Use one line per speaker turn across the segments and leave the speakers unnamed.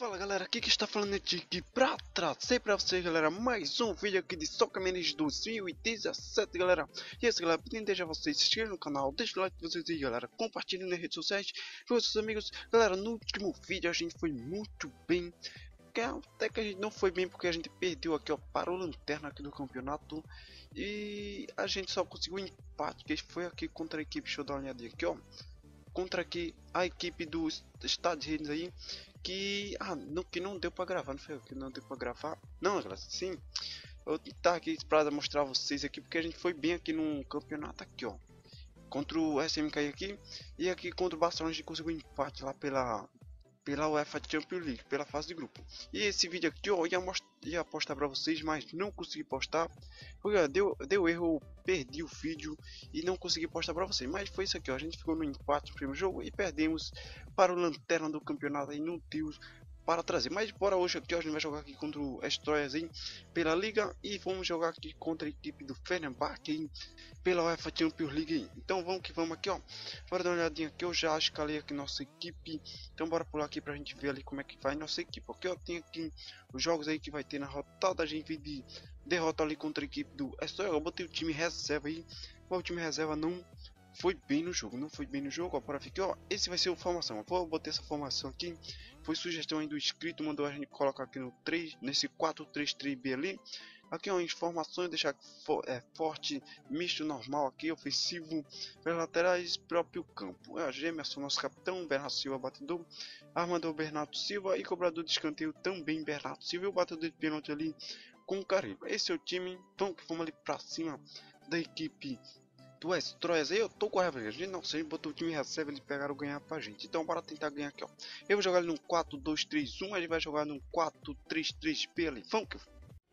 Fala galera, aqui que está falando é Tiki pra trazer pra vocês galera mais um vídeo aqui de Soccer Manager 2017 galera. E esse galera, pedindo deixar vocês se inscreverem no canal, deixa o like de vocês aí galera, compartilhem nas redes sociais com seus amigos. Galera, no último vídeo a gente foi muito bem, até que a gente não foi bem porque a gente perdeu aqui ó, para o lanterna aqui do campeonato. E a gente só conseguiu um empate, que foi aqui contra a equipe, deixa eu dar uma olhadinha aqui ó. Contra aqui a equipe dos Estados Unidos aí, que não deu para gravar, não foi que não deu para gravar, não galera, sim, eu tá aqui para mostrar a vocês aqui porque a gente foi bem aqui no campeonato aqui ó, contra o SMK aqui, e aqui contra o Barcelona a gente conseguiu um empate lá pela UEFA Champions League, pela fase de grupo. E esse vídeo aqui ó, ia postar para vocês, mas não consegui postar porque ó, deu erro, eu perdi o vídeo e não consegui postar para vocês. Mas foi isso aqui ó, a gente ficou no empate no primeiro jogo e perdemos para o lanterna do campeonato aí no Deus para trazer. Mas bora hoje aqui ó, a gente vai jogar aqui contra o Estroias pela liga e vamos jogar aqui contra a equipe do Fenerbahçe pela UEFA Champions League. Então vamos que vamos aqui ó, bora dar uma olhadinha aqui, eu já escalei aqui nossa equipe. Então bora pular aqui pra gente ver ali como é que vai nossa equipe. Ok, eu tenho aqui os jogos aí que vai ter na rodada. A gente veio de derrota ali contra a equipe do Estoril. Eu botei o time reserva aí, mas o time reserva não foi bem no jogo, ó, bora ver aqui, ó, esse vai ser a formação, eu vou botar essa formação aqui, foi sugestão aí do inscrito, mandou a gente colocar aqui no 3, nesse 4-3-3B ali, aqui ó, informações, deixar forte, misto normal aqui, ofensivo, pelas laterais, próprio campo, a Gemerson, nosso capitão, Bernardo Silva, batedor, armador Bernardo Silva e cobrador de escanteio também Bernardo Silva, e o batedor de pênalti ali com o Caribe. Esse é o time, então que vamos ali pra cima da equipe do Estroias aí. Eu tô com a raiva, gente. Nossa, a gente botou o time reserva, eles pegaram ganhar pra gente. Então bora tentar ganhar aqui, ó. Eu vou jogar ele no 4-2-3-1, ele vai jogar no 4-3-3-B ali. Vamos que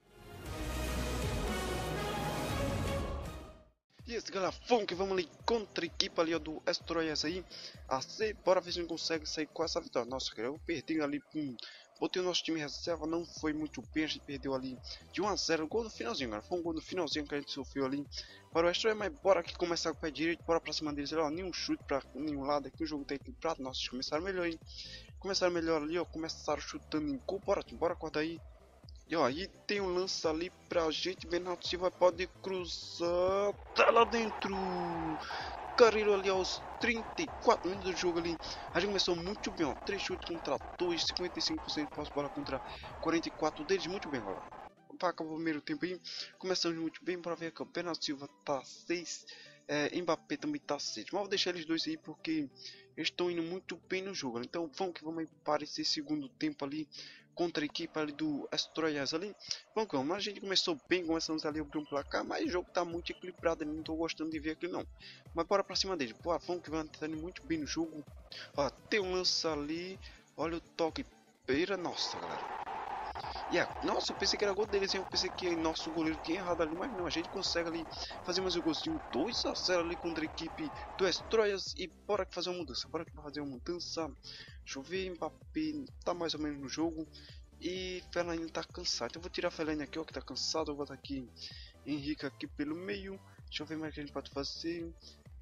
e esse galera, vamos ali contra a equipe ali ó, do Estroias aí. Bora ver se a gente consegue sair com essa vitória. Nossa, cara, eu perdi ali com... Botei o nosso time reserva, não foi muito bem, a gente perdeu ali de 1 a 0, gol no finalzinho, cara. Foi um gol no finalzinho que a gente sofreu ali para o Estroias, mas bora aqui começar com o pé direito, bora pra cima deles, ó, nenhum chute pra nenhum lado aqui, o jogo tá equilibrado, nossa, eles começaram melhor aí. Começaram melhor ali, ó, começaram chutando em gol, bora acordar aí. E ó, aí tem um lance ali pra gente, Bernardo Silva pode cruzar, tá lá dentro. Carreiro ali aos 34 minutos do jogo ali, a gente começou muito bem, ó, 3 chutes contra 2, 55% de posse de bola contra 44 deles, muito bem agora. Acabou o primeiro tempo aí, começamos muito bem, para ver que o Bernardo Silva tá 6, Mbappé também tá 6, mas vou deixar eles dois aí porque eles estão indo muito bem no jogo, então vamos que vamos aí para esse segundo tempo ali, contra a equipe ali do Estroias ali. Vamos, a gente começou bem, começamos ali a abrir um placar, mas o jogo tá muito equilibrado, não tô gostando de ver aquilo não. Mas bora pra cima dele, pô, vamos que vai indo muito bem no jogo. Ó, tem um lance ali, olha o toque, beira, nossa galera. Nossa, eu pensei que era gol deles, eu pensei que nosso goleiro tinha errado ali, mas não, a gente consegue ali fazer mais um golzinho, 2 a 0 ali contra a equipe do Estroias. E bora fazer uma mudança, deixa eu ver, Mbappé tá mais ou menos no jogo e Fellaini tá cansado, então eu vou tirar Fellaini aqui, ó, que tá cansado, eu vou botar aqui Henrique aqui pelo meio, deixa eu ver mais o que a gente pode fazer.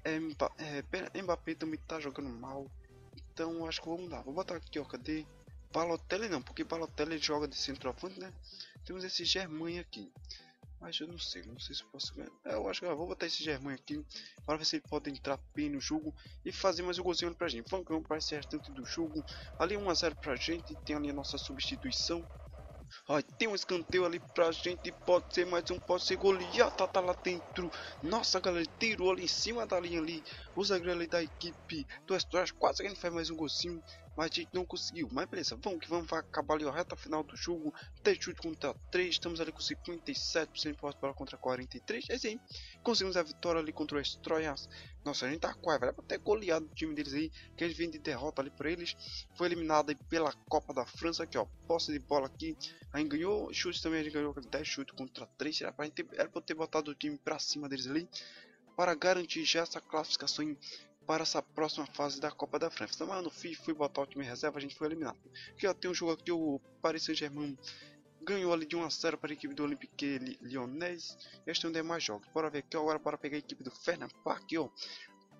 Mbappé também tá jogando mal, então acho que vou mudar, vou botar aqui, ó, cadê? Balotelli não, porque Balotelli joga de centroavante, né? Temos esse Germain aqui, mas eu não sei se eu posso ganhar. Eu acho que eu vou botar esse Germain aqui para ver se ele pode entrar bem no jogo e fazer mais um golzinho pra gente. Vamos para esse restante do jogo. Ali 1 a 0 pra gente, tem ali a nossa substituição. Ó, tem um escanteio ali pra gente, pode ser mais um, pode ser goleada, tá lá dentro. Nossa galera, tirou ali em cima da linha ali, o zagueiro ali da equipe do Estoril, quase que a gente faz mais um golzinho, mas a gente não conseguiu. Mas beleza, vamos que vamos, vai acabar ali a reta final do jogo, 10 chutes contra 3, estamos ali com 57% de posse de bola contra 43, é assim, conseguimos a vitória ali contra o Estoril. Nossa, a gente tá com a vai até goleado o time deles aí, que eles vêm de derrota ali pra eles, foi eliminado aí pela Copa da França, aqui ó, posse de bola aqui, a gente ganhou chutes também, a gente ganhou 10 chutes contra 3, era pra ter botado o time pra cima deles ali, para garantir já essa classificação para essa próxima fase da Copa da França. Mas no fim, fui botar o time reserva, a gente foi eliminado. Aqui ó, tem um jogo aqui, o Paris Saint-Germain ganhou ali de 1 a 0 para a equipe do Olympique Lyonnais. Este é um demais jogos. Bora ver aqui agora, para pegar a equipe do Fenerbahçe aqui ó.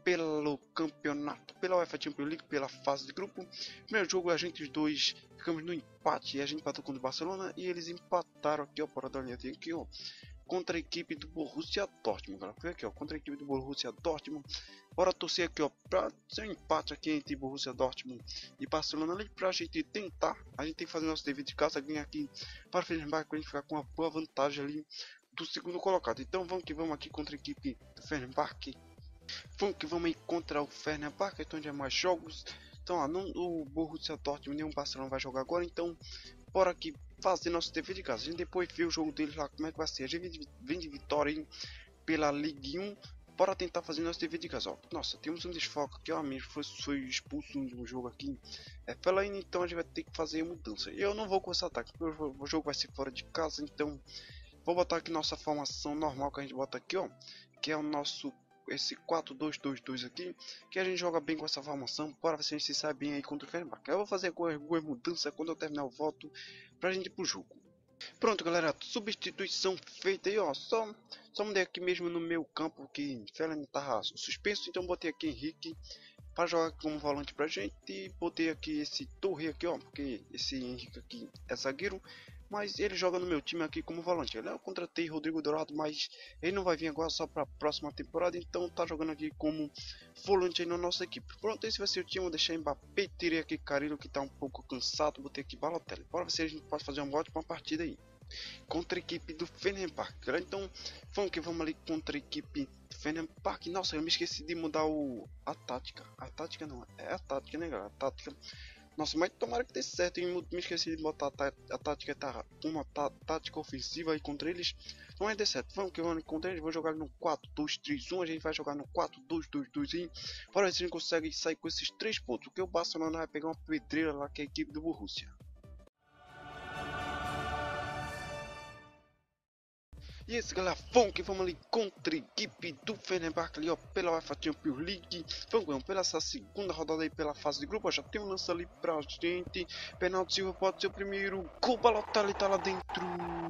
pelo campeonato, pela UEFA Champions League, pela fase de grupo. Primeiro jogo a gente os dois ficamos no empate, e a gente empatou contra o Barcelona e eles empataram aqui, ó, para dar uma olhadinha aqui, ó, contra a equipe do Borussia Dortmund, galera. Foi aqui, ó, contra a equipe do Borussia Dortmund. Bora torcer aqui, ó, para ser um empate aqui entre Borussia Dortmund e Barcelona ali, pra gente tentar. A gente tem que fazer nosso dever de casa, ganhar aqui para Fenerbahçe, pra gente ficar com uma boa vantagem ali do segundo colocado. Então vamos que vamos aqui contra a equipe do Fenerbahçe. Vamos que vamos aí contra o Fenerbahçe, então já mais jogos. Então, ó, não, o Borussia Dortmund nem o Barcelona vai jogar agora, então bora aqui fazer nosso dever de casa. A gente depois vê o jogo deles lá, como é que vai ser. A gente vem de vitória aí pela Ligue 1. Bora tentar fazer nosso dever de casa, ó. Nossa, temos um desfoque aqui, ó, amigo, foi expulso no jogo aqui. É pela aí, então a gente vai ter que fazer a mudança. Eu não vou com esse ataque, porque o jogo vai ser fora de casa, então vou botar aqui nossa formação normal que a gente bota aqui, ó, que é o nosso esse 4-2-2-2 aqui, que a gente joga bem com essa formação. Bora ver se a gente se sai bem aí contra o Fenerbahçe. Eu vou fazer algumas mudanças quando eu terminar o voto pra gente ir pro jogo. Pronto, galera, substituição feita aí, ó. Só mudei aqui mesmo no meu campo que Fellaini tava suspenso, então botei aqui Henrique para jogar como volante pra gente, e botei aqui esse Torre aqui, ó, porque esse Henrique aqui é zagueiro, mas ele joga no meu time aqui como volante. Eu contratei Rodrigo Dourado, mas ele não vai vir agora, só para a próxima temporada, então tá jogando aqui como volante aí na nossa equipe. Pronto, esse vai ser o time. Vou deixar Mbappé, tirei aqui Carilo que tá um pouco cansado, botei aqui Balotelli. Bora ver se a gente pode fazer uma ótima partida aí contra a equipe do Fenerbahçe. Então vamos que vamos ali contra a equipe do Fenerbahçe. Nossa, eu me esqueci de mudar a tática. A tática não, é a tática, né, galera? A tática. Nossa, mas tomara que dê certo. Eu me esqueci de botar a tática, tá? Uma tática ofensiva aí contra eles. Não vai dar certo. Vamos que vamos contra eles. Vou jogar no 4-2-3-1. A gente vai jogar no 4-2-2-2 aí. Para ver se a gente consegue sair com esses 3 pontos. Porque o Barcelona vai pegar uma pedreira lá, que é a equipe do Borussia. E esse, galera, vamos que vamos ali contra a equipe do Fenerbahçe ali, ó, pela UEFA Champions League. Vamos pela essa segunda rodada aí pela fase de grupo. Ó, já tem um lance ali pra gente. Bernardo Silva pode ser o primeiro. Gol, Balotelli tá lá dentro.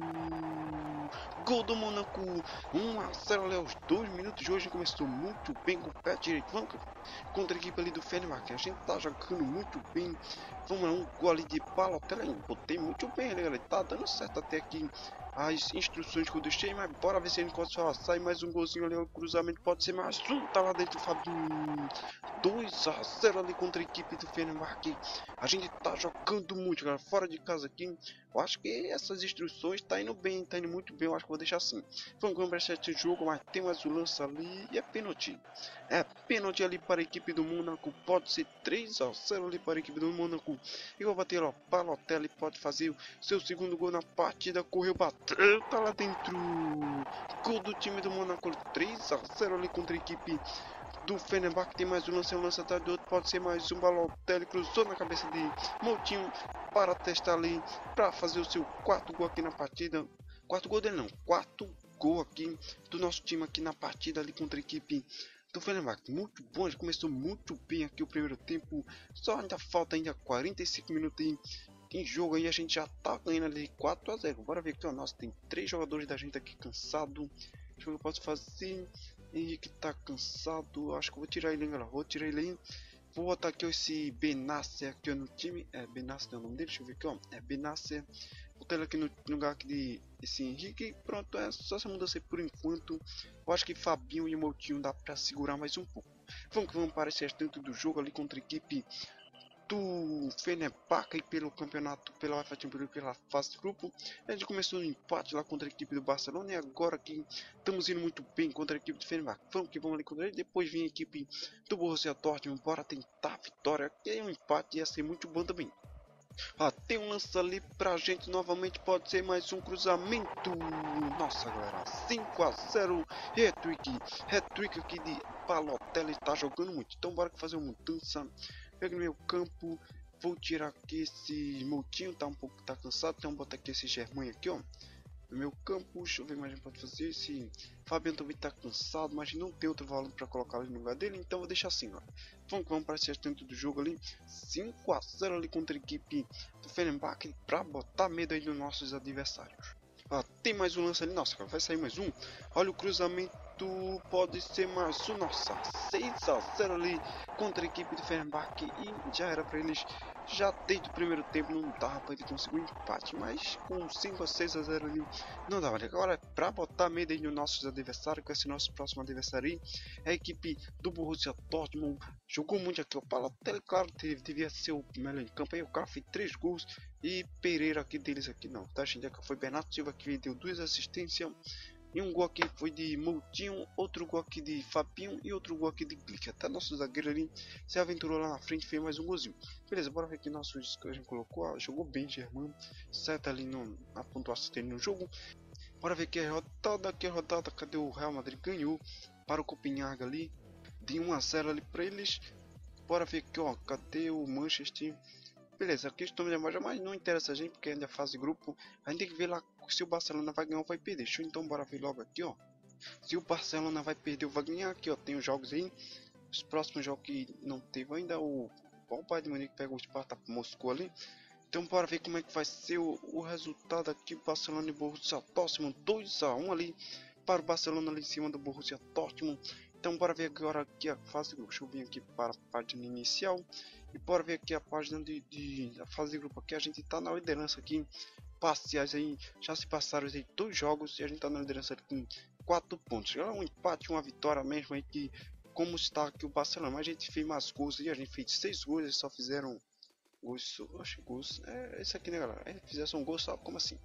Gol do Mônaco, 1-0 ali aos 2 minutos de hoje. Começou muito bem com o pé direito. Vamos contra a equipe ali do Fenerbahçe. A gente tá jogando muito bem. Vamos lá, um gol ali de Balotelli. Botei muito bem ali, galera. Tá dando certo até aqui as instruções que eu deixei, mas bora ver se a gente consegue sair mais um golzinho ali. O cruzamento pode ser mais um. Tá lá dentro, Fabinho. 2-0 ali contra a equipe do Fenerbahçe. A gente tá jogando muito, galera, fora de casa aqui. Eu acho que essas instruções tá indo bem, tá indo muito bem. Eu acho que vou deixar assim. Vamos para esse jogo, mas tem mais um lance ali e é pênalti. É pênalti ali para a equipe do Mônaco. Pode ser 3-0 ali para a equipe do Mônaco. E vou bater, ó, Balotelli pode fazer o seu segundo gol na partida. Correu, bateu, tá lá dentro. Gol do time do Mônaco. 3-0 ali contra a equipe do Fenerbahçe. Tem mais um lance atrás do outro. Pode ser mais um. Balotelli cruzou na cabeça de Moutinho para testar ali, para fazer o seu quarto gol aqui na partida. Quarto gol dele não, quarto gol aqui do nosso time aqui na partida ali contra a equipe do Fenerbahçe. Muito bom, a gente começou muito bem aqui o primeiro tempo. Só ainda falta ainda 45 minutos em jogo aí, a gente já tá ganhando ali 4-0. Bora ver aqui, ó, nossa, tem 3 jogadores da gente aqui cansado. Deixa eu ver o que eu posso fazer. Henrique tá cansado, acho que eu vou tirar ele, galera. Vou tirar ele aí. Vou botar aqui ó, esse Benasser aqui ó, no time. É, Benasser é o nome dele, deixa eu ver aqui, ó. É Benasser. Vou botar ele aqui no lugar aqui de esse Henrique. Pronto, é só essa mudança aí por enquanto. Eu acho que Fabinho e Moutinho dá pra segurar mais um pouco. Vamos que vamos para esse restante do jogo ali contra a equipe do Fenerbahçe pelo campeonato, pela UEFA Champions League, pela fase de grupo. A gente começou no empate lá contra a equipe do Barcelona e agora aqui estamos indo muito bem contra a equipe do Fenerbahçe. Vamos que vamos ali contra ele. Depois vem a equipe do Borussia Dortmund. Bora tentar a vitória, que é um empate ia ser muito bom também. Ah, tem um lance ali pra gente novamente, pode ser mais um cruzamento. Nossa, galera, 5-0, hat-trick aqui de Balotelli, está jogando muito. Então bora fazer uma mudança. Pega no meu campo, vou tirar aqui esse Moutinho, tá um pouco cansado, então botar aqui esse Germain aqui, ó. No meu campo, deixa eu ver mais a gente pode fazer. Esse Fabiano também tá cansado, mas não tem outro valor para colocar ali no lugar dele, então vou deixar assim, ó. Vamos para esse restante do jogo ali, 5-0 ali contra a equipe do Fenerbahçe, para botar medo aí dos nossos adversários. Ah, tem mais um lance ali, nossa, cara, vai sair mais um. Olha o cruzamento feito, pode ser mais um, nossa, 6-0 ali contra a equipe de Fenerbahçe e já era para eles, já desde o primeiro tempo não dava para ele conseguir um empate, mas com 5-6-0 ali não dava. Agora para botar medo aí nos nossos adversários, com esse nosso próximo adversário aí, a equipe do Borussia Dortmund jogou muito aqui, o Balotelli, claro, devia ser o melhor em campo aí, o cara fez 3 gols e Pereira aqui deles aqui não, tá gente, foi Bernardo Silva que deu 2 assistências. E um gol aqui foi de Moutinho, outro gol aqui de Fabinho e outro gol aqui de Glick. Até nosso zagueiro ali se aventurou lá na frente, fez mais um golzinho. Beleza, bora ver aqui nosso que a gente colocou. Jogou bem, Germano. Certo ali na pontuação dele no jogo. Bora ver aqui a rodada. Cadê o Real Madrid? Ganhou para o Copenhague ali. De 1-0 ali para eles. Bora ver aqui, ó. Cadê o Manchester? Beleza, aqui estamos de mais, mas não interessa a gente porque ainda é fase de grupo. A gente tem que ver lá se o Barcelona vai ganhar ou vai perder. Então bora ver logo aqui, ó. Se o Barcelona vai perder ou vai ganhar, aqui ó, tem os jogos aí. Os próximos jogos que não teve ainda, o Bayern de Munique pega o Spartak Moscou ali. Então bora ver como é que vai ser o resultado aqui. Barcelona e Borussia Dortmund 2-1 ali para o Barcelona ali em cima do Borussia Dortmund. Então bora ver agora aqui a fase de grupo. Deixa eu vir aqui para a página inicial. E bora ver aqui a página da fase de grupo aqui. A gente tá na liderança aqui. Parciais aí. Já se passaram aí 2 jogos. E a gente tá na liderança aqui com 4 pontos. É um empate, uma vitória mesmo aí. Que, como está aqui o Barcelona. Mas a gente fez mais gols e a gente fez 6 gols. Eles só fizeram gols. Acho que gols. É isso aqui, né, galera? Fizesse um gol só. Como assim?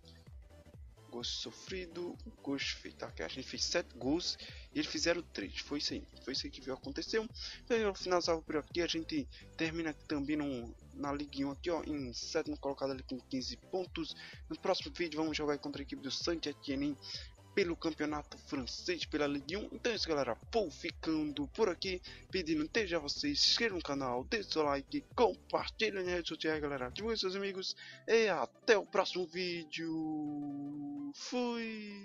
Gol sofrido, gols feitos. Aqui a gente fez 7 gols e eles fizeram 3. Foi isso aí que viu aconteceu. Então, no final por aqui, a gente termina aqui também na Ligue 1 aqui, ó, em 7º colocado ali com 15 pontos. No próximo vídeo vamos jogar contra a equipe do Saint-Étienne pelo campeonato francês, pela Ligue 1. Então é isso, galera, vou ficando por aqui, pedindo desde a vocês, se inscrevam no canal, deixe seu like, compartilhem nas redes sociais, galera, divulguem seus amigos, e até o próximo vídeo. Fui!